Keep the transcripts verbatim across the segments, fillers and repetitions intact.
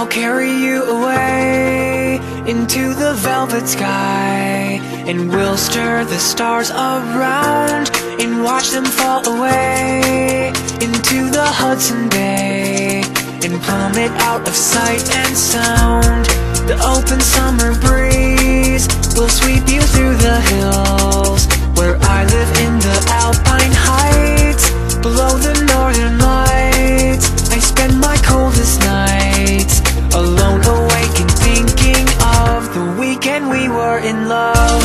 I'll carry you away into the velvet sky, and we'll stir the stars around and watch them fall away into the Hudson Bay and plummet out of sight and sound. The open summer breeze will sweep you through the hills where I live in the Alpine Heights, below the northern lights. I spend my coldest nights alone, awake and thinking of the weekend we were in love.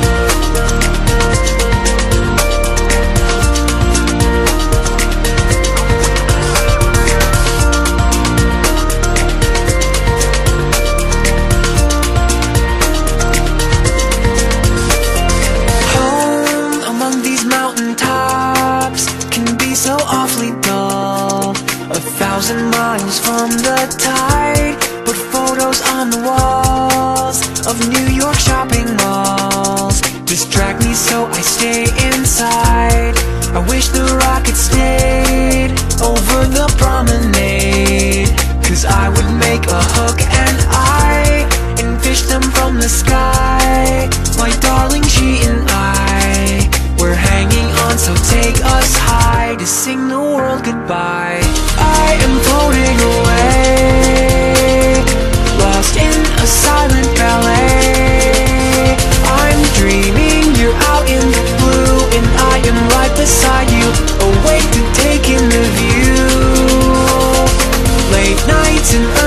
So awfully dull, a thousand miles from the tide, but photos on the walls of New York shopping malls distract me, so I stay inside. I wish the rocket stayed over the promenade, 'cause I would make a hook and eye and fish them from the sky. My darling, she and I, we're hanging on, so take us high to sing the world goodbye. I am floating away, lost in a silent ballet. I'm dreaming you're out in the blue, and I am right beside you, awake to take in the view. Late nights and